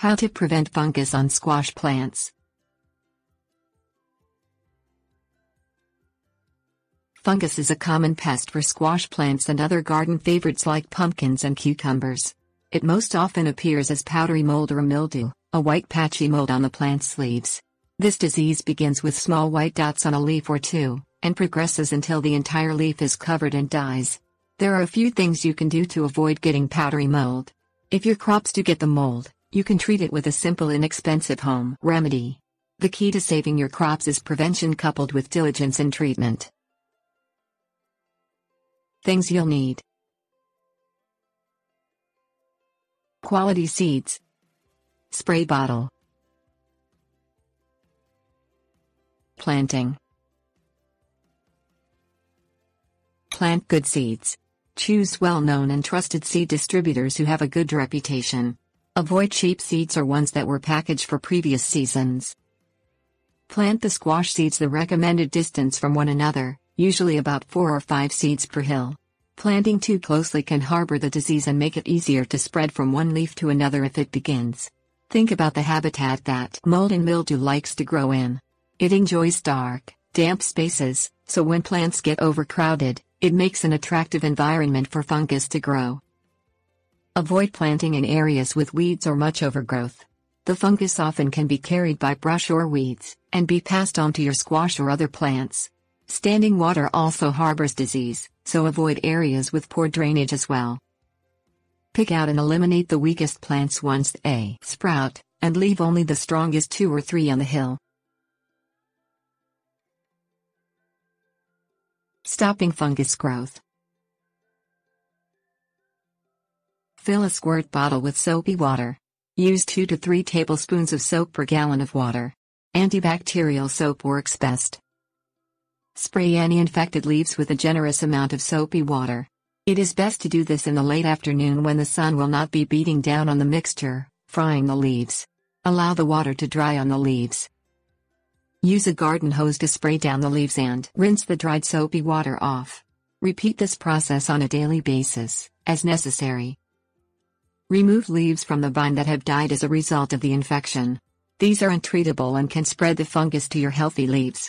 How to prevent fungus on squash plants. Fungus is a common pest for squash plants and other garden favorites like pumpkins and cucumbers. It most often appears as powdery mold or mildew, a white patchy mold on the plant's leaves. This disease begins with small white dots on a leaf or two, and progresses until the entire leaf is covered and dies. There are a few things you can do to avoid getting powdery mold. If your crops do get the mold, you can treat it with a simple, inexpensive home remedy. The key to saving your crops is prevention coupled with diligence in treatment. Things you'll need: quality seeds, spray bottle, planting. Plant good seeds. Choose well-known and trusted seed distributors who have a good reputation. Avoid cheap seeds or ones that were packaged for previous seasons. Plant the squash seeds the recommended distance from one another, usually about 4 or 5 seeds per hill. Planting too closely can harbor the disease and make it easier to spread from one leaf to another if it begins. Think about the habitat that mold and mildew likes to grow in. It enjoys dark, damp spaces, so when plants get overcrowded, it makes an attractive environment for fungus to grow. Avoid planting in areas with weeds or much overgrowth. The fungus often can be carried by brush or weeds, and be passed on to your squash or other plants. Standing water also harbors disease, so avoid areas with poor drainage as well. Pick out and eliminate the weakest plants once they sprout, and leave only the strongest 2 or 3 on the hill. Stopping fungus growth. Fill a squirt bottle with soapy water. Use 2 to 3 tablespoons of soap per gallon of water. Antibacterial soap works best. Spray anti-infected leaves with a generous amount of soapy water. It is best to do this in the late afternoon when the sun will not be beating down on the mixture, frying the leaves. Allow the water to dry on the leaves. Use a garden hose to spray down the leaves and rinse the dried soapy water off. Repeat this process on a daily basis, as necessary. Remove leaves from the vine that have died as a result of the infection. These are untreatable and can spread the fungus to your healthy leaves.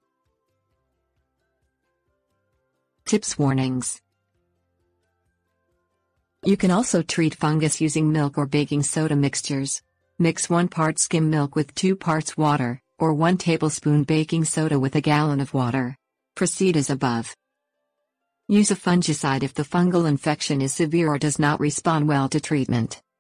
Tips: warnings. You can also treat fungus using milk or baking soda mixtures. Mix 1 part skim milk with 2 parts water, or 1 tablespoon baking soda with a gallon of water. Proceed as above. Use a fungicide if the fungal infection is severe or does not respond well to treatment.